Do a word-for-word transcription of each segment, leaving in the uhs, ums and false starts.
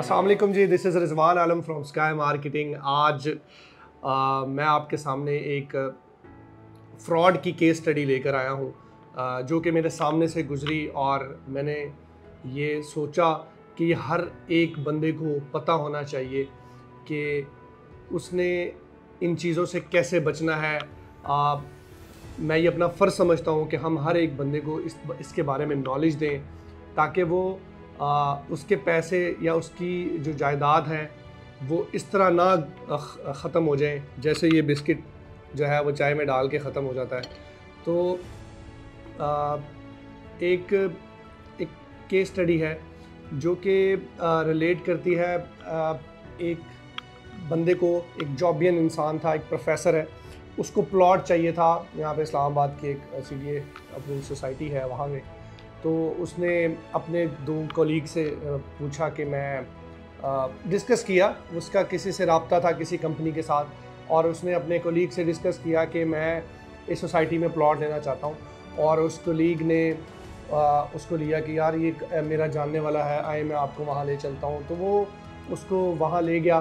अस्सलाम वालेकुम जी, this is Rizwan Alam from Sky Marketing. आज आ, मैं आपके सामने एक फ़्रॉड की केस स्टडी लेकर आया हूँ, आ, जो कि मेरे सामने से गुजरी और मैंने ये सोचा कि हर एक बंदे को पता होना चाहिए कि उसने इन चीज़ों से कैसे बचना है। आ, मैं ये अपना फ़र्ज़ समझता हूँ कि हम हर एक बंदे को इस इसके बारे में नॉलेज दें ताकि वो आ, उसके पैसे या उसकी जो जायदाद है वो इस तरह ना ख़त्म हो जाए जैसे ये बिस्किट जो है वो चाय में डाल के ख़त्म हो जाता है। तो आ, एक एक केस स्टडी है जो कि रिलेट करती है आ, एक बंदे को, एक जॉबियन इंसान था, एक प्रोफेसर है, उसको प्लॉट चाहिए था यहाँ पे इस्लामाबाद की एक सी डी ए अपनी सोसाइटी है वहाँ में। तो उसने अपने दो कोलीग से पूछा कि मैं डिस्कस किया, उसका किसी से रब्ता था किसी कंपनी के साथ, और उसने अपने कोलीग से डिस्कस किया कि मैं इस सोसाइटी में प्लॉट लेना चाहता हूँ। और उस कोलीग ने आ, उसको लिया कि यार ये मेरा जानने वाला है, आए मैं आपको वहाँ ले चलता हूँ। तो वो उसको वहाँ ले गया।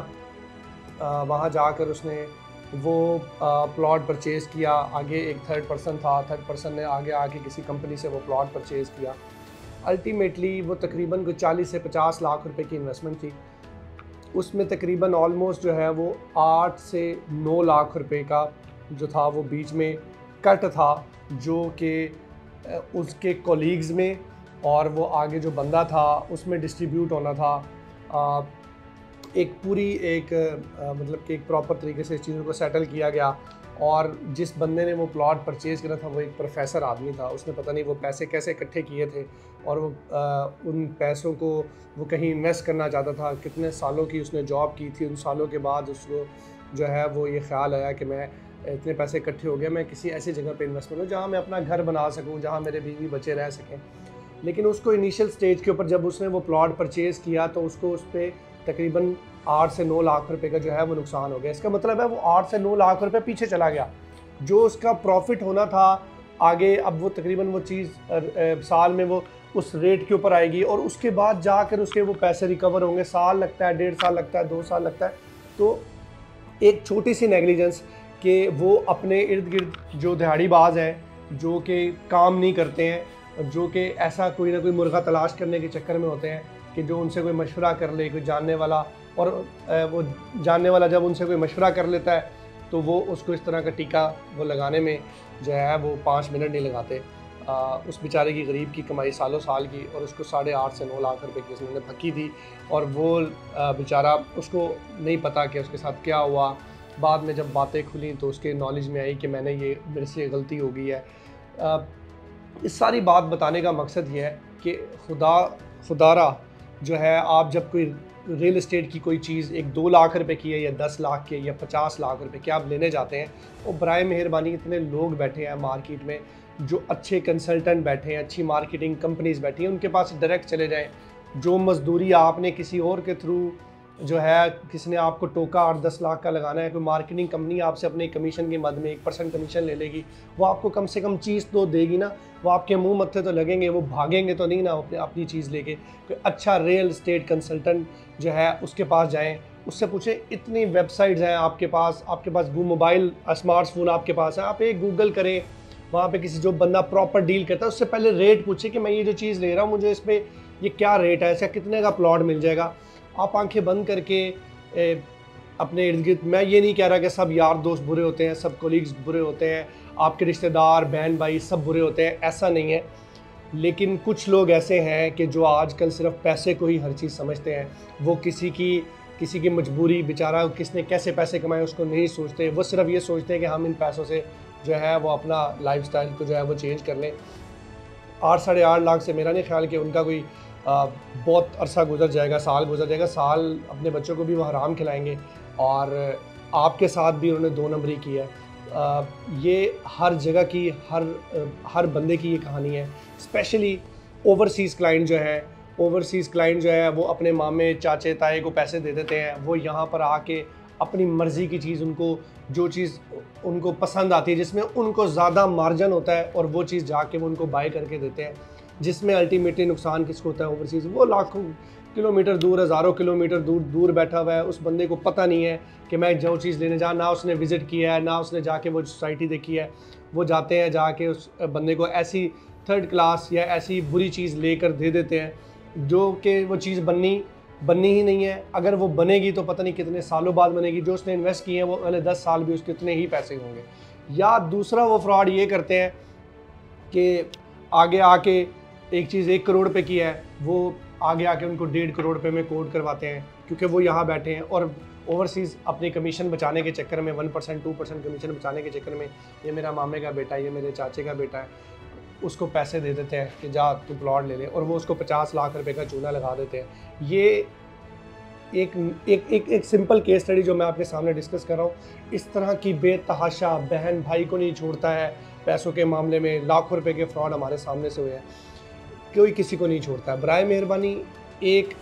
वहाँ जाकर उसने वो प्लॉट परचेज़ किया। आगे एक थर्ड पर्सन था, थर्ड पर्सन ने आगे आके किसी कंपनी से वो प्लॉट परचेज़ किया। अल्टीमेटली वो तकरीबन कुछ चालीस से पचास लाख रुपए की इन्वेस्टमेंट थी। उसमें तकरीबन ऑलमोस्ट जो है वो आठ से नौ लाख रुपए का जो था वो बीच में कट था, जो कि उसके कोलीग्स में और वो आगे जो बंदा था उसमें डिस्ट्रीब्यूट होना था। आ, एक पूरी एक आ, मतलब कि एक प्रॉपर तरीके से इस चीज़ों को सेटल किया गया। और जिस बंदे ने वो प्लॉट परचेज़ करा था वो एक प्रोफेसर आदमी था। उसने पता नहीं वो पैसे कैसे इकट्ठे किए थे और वो आ, उन पैसों को वो कहीं इन्वेस्ट करना चाहता था। कितने सालों की उसने जॉब की थी, उन सालों के बाद उसको जो है वो ये ख्याल आया कि मैं इतने पैसे इकट्ठे हो गए, मैं किसी ऐसी जगह पे इन्वेस्ट करूँ जहाँ मैं अपना घर बना सकूँ, जहाँ मेरे बीवी बच्चे रह सकें। लेकिन उसको इनिशियल स्टेज के ऊपर जब उसने वो प्लॉट परचेज़ किया तो उसको उस पर तकरीबन आठ से नौ लाख रुपए का जो है वो नुकसान हो गया। इसका मतलब है वो आठ से नौ लाख रुपए पीछे चला गया। जो उसका प्रॉफिट होना था आगे, अब वो तकरीबन वो चीज़ साल में वो उस रेट के ऊपर आएगी और उसके बाद जाकर उसके वो पैसे रिकवर होंगे। साल लगता है, डेढ़ साल लगता है, दो साल लगता है। तो एक छोटी सी नेग्लिजेंस कि वो अपने इर्द गिर्द जो दिहाड़ीबाज हैं, जो कि काम नहीं करते हैं, जो कि ऐसा कोई ना कोई मुर्गा तलाश करने के चक्कर में होते हैं कि जो उनसे कोई मशवरा कर ले, कोई जानने वाला, और वो जानने वाला जब उनसे कोई मशवरा कर लेता है तो वो उसको इस तरह का टीका वो लगाने में जो है वो पाँच मिनट नहीं लगाते। आ, उस बेचारे की गरीब की कमाई सालों साल की, और उसको साढ़े आठ से नौ लाख रुपए की उसने भक्की थी। और वो बेचारा, उसको नहीं पता कि उसके साथ क्या हुआ। बाद में जब बातें खुली तो उसके नॉलेज में आई कि मैंने ये मेरे से गलती हो गई है। आ, इस सारी बात बताने का मकसद ये है कि खुदा खुदारा जो है, आप जब कोई रियल एस्टेट की कोई चीज़ एक दो लाख रुपए की है या दस लाख की या पचास लाख रुपए की आप लेने जाते हैं, और बराए मेहरबानी इतने लोग बैठे हैं मार्केट में, जो अच्छे कंसल्टेंट बैठे हैं, अच्छी मार्केटिंग कंपनीज बैठी हैं, उनके पास डायरेक्ट चले जाएं। जो मजदूरी आपने किसी और के थ्रू जो है, किसी ने आपको टोका आठ दस लाख का लगाना है, कोई मार्केटिंग कंपनी आपसे अपने कमीशन के मद में एक परसेंट कमीशन ले लेगी, वो आपको कम से कम चीज़ तो देगी ना। वो आपके मुंह मत्थे तो लगेंगे, वो भागेंगे तो नहीं ना अपने अपनी चीज़ लेके। कोई अच्छा रियल एस्टेट कंसल्टेंट जो है उसके पास जाएं, उससे पूछें। इतनी वेबसाइट्स हैं आपके पास, आपके पास मोबाइल स्मार्टफोन आपके पास है, आप एक गूगल करें, वहाँ पे किसी जो बंदा प्रॉपर डील करता है उससे पहले रेट पूछे कि मैं ये जो चीज़ ले रहा हूँ मुझे इस पर ये क्या रेट है, इसका कितने का प्लॉट मिल जाएगा। आप आंखें बंद करके ए, अपने इर्द गिर्द, मैं ये नहीं कह रहा कि सब यार दोस्त बुरे होते हैं, सब कोलीग्स बुरे होते हैं, आपके रिश्तेदार बहन भाई सब बुरे होते हैं, ऐसा नहीं है। लेकिन कुछ लोग ऐसे हैं कि जो आजकल सिर्फ पैसे को ही हर चीज़ समझते हैं। वो किसी की किसी की मजबूरी, बेचारा किसने कैसे पैसे कमाए उसको नहीं सोचते। वो सिर्फ ये सोचते हैं कि हम इन पैसों से जो है वो अपना लाइफस्टाइल को जो है वो चेंज कर लें। आठ साढ़े आठ लाख से मेरा नहीं ख्याल कि उनका कोई आ, बहुत अरसा गुजर जाएगा, साल गुजर जाएगा। साल अपने बच्चों को भी वो हराम खिलाएंगे और आपके साथ भी उन्होंने दो नंबरी की है। आ, ये हर जगह की, हर हर बंदे की ये कहानी है। स्पेशली ओवरसीज़ क्लाइंट जो है, ओवरसीज़ क्लाइंट जो है वो अपने मामे चाचे ताए को पैसे दे देते हैं। वो यहाँ पर आके अपनी मर्ज़ी की चीज़, उनको जो चीज़ उनको पसंद आती है, जिसमें उनको ज़्यादा मार्जिन होता है, और वो चीज़ जाके वो उनको बाय करके देते हैं, जिसमें अल्टीमेटली नुकसान किसको होता है? ओवरसीज़ वो लाखों किलोमीटर दूर, हज़ारों किलोमीटर दूर दूर बैठा हुआ है, उस बंदे को पता नहीं है कि मैं जो चीज़ लेने जा, ना उसने विज़िट किया है, ना उसने जाके वो सोसाइटी देखी है। वो जाते हैं, जाके उस बंदे को ऐसी थर्ड क्लास या ऐसी बुरी चीज़ लेकर दे देते हैं जो कि वो चीज़ बननी बननी ही नहीं है। अगर वो बनेगी तो पता नहीं कितने सालों बाद बनेगी, जो उसने इन्वेस्ट किए हैं वो अगले दस साल भी उसके इतने ही पैसे होंगे। या दूसरा वो फ्रॉड ये करते हैं कि आगे आके एक चीज़ एक करोड़ पे की है, वो आगे आके उनको डेढ़ करोड़ पे में कोड करवाते हैं, क्योंकि वो यहाँ बैठे हैं और ओवरसीज़ अपनी कमीशन बचाने के चक्कर में, one percent two percent commission बचाने के चक्कर में, ये मेरा मामे का बेटा है, ये मेरे चाचे का बेटा है, उसको पैसे दे देते हैं कि जा तू प्लॉट ले ले, और वो उसको पचास लाख रुपए का चूना लगा देते हैं। ये एक एक एक एक सिंपल केस स्टडी जो मैं आपके सामने डिस्कस कर रहा हूँ, इस तरह की बेतहाशा बहन भाई को नहीं छोड़ता है। पैसों के मामले में लाखों रुपए के फ्रॉड हमारे सामने से हुए हैं, कोई किसी को नहीं छोड़ता है। बराए मेहरबानी एक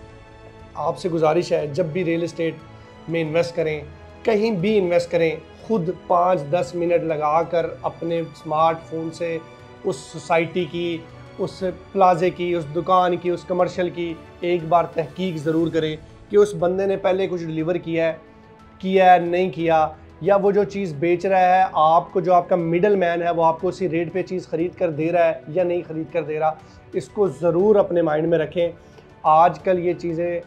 आपसे गुजारिश है, जब भी रियल एस्टेट में इन्वेस्ट करें, कहीं भी इन्वेस्ट करें, खुद पाँच दस मिनट लगाकर अपने स्मार्टफोन से उस सोसाइटी की, उस प्लाजे की, उस दुकान की, उस कमर्शियल की एक बार तहकीक ज़रूर करें कि उस बंदे ने पहले कुछ डिलीवर किया है किया है नहीं किया, या वो जो चीज़ बेच रहा है आपको, जो आपका मिडल मैन है, वो आपको उसी रेट पे चीज़ ख़रीद कर दे रहा है या नहीं ख़रीद कर दे रहा। इसको ज़रूर अपने माइंड में रखें। आजकल ये चीज़ें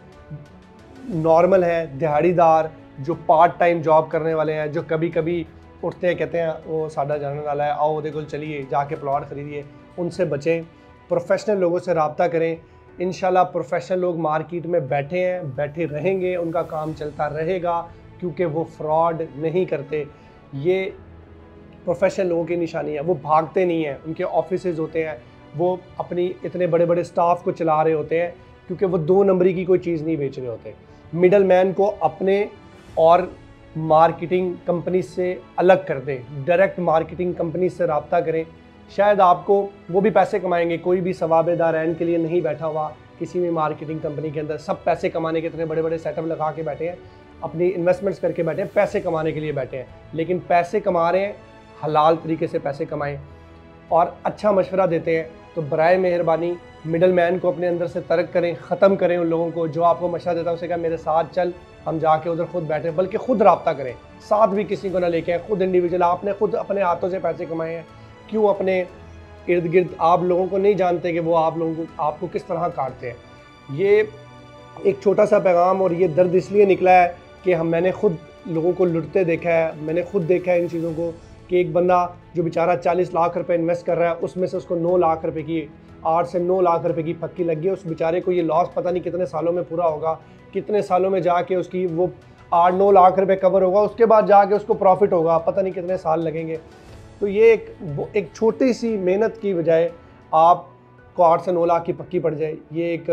नॉर्मल है। दिहाड़ीदार जो पार्ट टाइम जॉब करने वाले हैं, जो कभी कभी उठते हैं कहते हैं वो साडा जानने वाला है, आओ उहदे कोल चलिए, जाके प्लॉट ख़रीदिए, उनसे बचें। प्रोफेशनल लोगों से रब्ता करें। इंशाल्लाह प्रोफेशनल लोग मार्केट में बैठे हैं, बैठे रहेंगे, उनका काम चलता रहेगा, क्योंकि वो फ्रॉड नहीं करते। ये प्रोफेशनल लोगों की निशानी है। वो भागते नहीं हैं, उनके ऑफिसेज होते हैं, वो अपनी इतने बड़े बड़े स्टाफ को चला रहे होते हैं, क्योंकि वो दो नंबरी की कोई चीज़ नहीं बेच रहे होते। मिडल मैन को अपने और मार्केटिंग कंपनी से अलग कर दें, डायरेक्ट मार्केटिंग कंपनी से रब्ता करें। शायद आपको वो भी पैसे कमाएंगे। कोई भी सवाबेदारैन के लिए नहीं बैठा हुआ किसी भी मार्केटिंग कंपनी के अंदर। सब पैसे कमाने के इतने बड़े बड़े सेटअप लगा के बैठे हैं, अपनी इन्वेस्टमेंट्स करके बैठे हैं, पैसे कमाने के लिए बैठे हैं। लेकिन पैसे कमा रहे हैं, हलाल तरीके से पैसे कमाएं और अच्छा मशवरा देते हैं। तो बराए मेहरबानी मिडल मैन को अपने अंदर से तर्क करें, ख़त्म करें उन लोगों को। जो आपको मशवरा देता है उसे कहा मेरे साथ चल, हम जाके उधर खुद बैठे, बल्कि खुद रब्ता करें, साथ भी किसी को ना लेके आए, खुद इंडिविजुअल। आपने खुद अपने हाथों से पैसे कमाए हैं, क्यों अपने इर्द गिर्द आप लोगों को नहीं जानते कि वो आप लोगों को आपको किस तरह काटते हैं। ये एक छोटा सा पैगाम और ये दर्द इसलिए निकला है कि हम मैंने खुद लोगों को लुटते देखा है। मैंने खुद देखा है इन चीज़ों को कि एक बंदा जो बेचारा चालीस लाख रुपए इन्वेस्ट कर रहा है, उसमें से उसको नौ लाख रुपए की आठ से नौ लाख रुपए की पक्की लगी है। उस बेचारे को ये लॉस पता नहीं कितने सालों में पूरा होगा, कितने सालों में जाके उसकी वो आठ नौ लाख रुपए कवर होगा, उसके बाद जाके उसको प्रॉफिट होगा, पता नहीं कितने साल लगेंगे। तो ये एक एक छोटी सी मेहनत की बजाय आपको आठ से नौ लाख की पक्की पड़ जाए, ये एक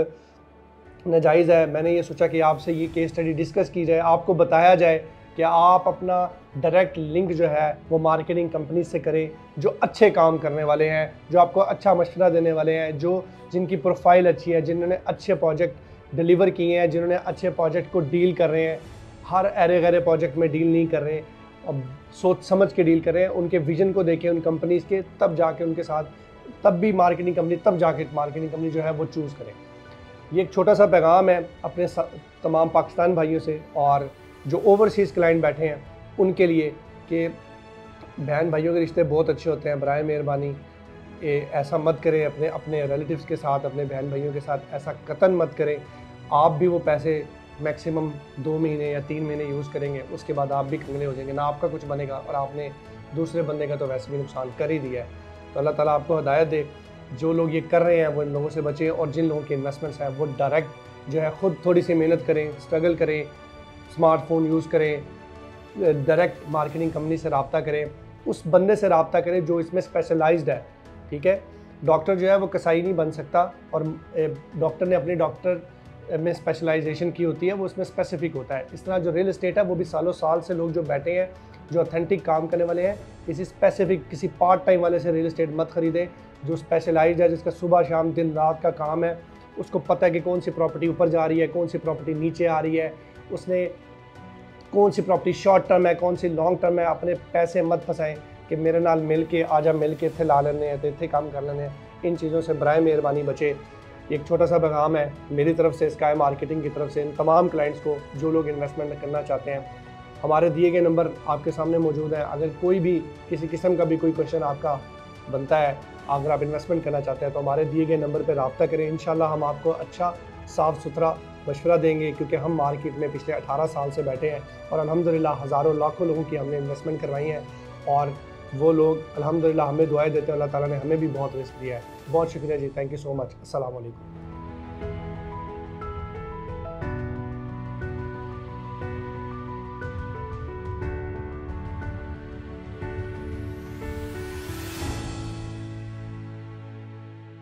नाजायज़ है। मैंने ये सोचा कि आपसे ये केस स्टडी डिस्कस की जाए, आपको बताया जाए कि आप अपना डायरेक्ट लिंक जो है वो मार्केटिंग कंपनी से करें, जो अच्छे काम करने वाले हैं, जो आपको अच्छा मशवरा देने वाले हैं, जो जिनकी प्रोफाइल अच्छी है, जिन्होंने अच्छे प्रोजेक्ट डिलीवर किए हैं, जिन्होंने अच्छे प्रोजेक्ट को डील कर रहे हैं, हर अरे गरे प्रोजेक्ट में डील नहीं कर रहे हैं, अब सोच समझ के डील कर रहे हैं। उनके विजन को देखें उन कंपनीज़ के, तब जाके उनके साथ, तब भी मार्केटिंग कंपनी, तब जाके मार्केटिंग कंपनी जो है वो चूज़ करें। ये एक छोटा सा पैगाम है अपने तमाम पाकिस्तान भाइयों से और जो ओवरसीज़ क्लाइंट बैठे हैं उनके लिए कि बहन भाइयों के रिश्ते बहुत अच्छे होते हैं। बराए मेहरबानी ऐसा मत करें अपने अपने रिलेटिव्स के साथ, अपने बहन भाइयों के साथ ऐसा कतन मत करें। आप भी वो पैसे मैक्सिमम दो महीने या तीन महीने यूज़ करेंगे, उसके बाद आप भी कंगले हो जाएंगे, ना आपका कुछ बनेगा और आपने दूसरे बंदे का तो वैसे भी नुकसान कर ही दिया है। तो अल्लाह ताला आपको हिदायत दे। जो लोग ये कर रहे हैं वो इन लोगों से बचें, और जिन लोगों के इन्वेस्टमेंट्स हैं वो डायरेक्ट जो है ख़ुद थोड़ी सी मेहनत करें, स्ट्रगल करें, स्मार्टफोन यूज़ करें, डायरेक्ट मार्केटिंग कंपनी से रब्ता करें, उस बंदे से रब्ता करें जो इसमें स्पेशलाइज्ड है। ठीक है, डॉक्टर जो है वो कसाई नहीं बन सकता, और डॉक्टर ने अपनी डॉक्टर में स्पेशलाइजेशन की होती है, वो उसमें स्पेसिफिक होता है। इस तरह जो रियल एस्टेट है वो भी सालों साल से लोग जो बैठे हैं, जो ऑथेंटिक काम करने वाले हैं, किसी स्पेसिफिक किसी पार्ट टाइम वाले से रियल एस्टेट मत खरीदें। जो स्पेशलाइज्ड है, जिसका सुबह शाम दिन रात का काम है, उसको पता है कि कौन सी प्रॉपर्टी ऊपर जा रही है, कौन सी प्रॉपर्टी नीचे आ रही है, उसने कौन सी प्रॉपर्टी शॉर्ट टर्म है, कौन सी लॉन्ग टर्म है। अपने पैसे मत फंसाएं कि मेरे नाल मिल के आजा, मिल के इत्थे ला लेने हैं, इत्थे काम कर लेने हैं। इन चीज़ों से बराए मेहरबानी बचे। एक छोटा सा पैगाम है मेरी तरफ से, स्काई मार्केटिंग की तरफ से इन तमाम क्लाइंट्स को जो लोग इन्वेस्टमेंट करना चाहते हैं। हमारे दिए गए नंबर आपके सामने मौजूद है। अगर कोई भी किसी किस्म का भी कोई क्वेश्चन आपका बनता है, अगर आप इन्वेस्टमेंट करना चाहते हैं, तो हमारे दिए गए नंबर पर रब्ता करें। इंशाल्लाह हम आपको अच्छा साफ़ सुथरा मशवरा देंगे, क्योंकि हम मार्केट में पिछले अठारह साल से बैठे हैं और अल्हम्दुलिल्लाह हज़ारों लाखों लोगों की हमने इन्वेस्टमेंट करवाई हैं और वो लोग अल्हम्दुलिल्लाह हमें दुआएं देते हैं। अल्लाह ताला ने हमें भी बहुत रिस्क दिया है। बहुत शुक्रिया जी, थैंक यू सो मच। अस्सलाम वालेकुम।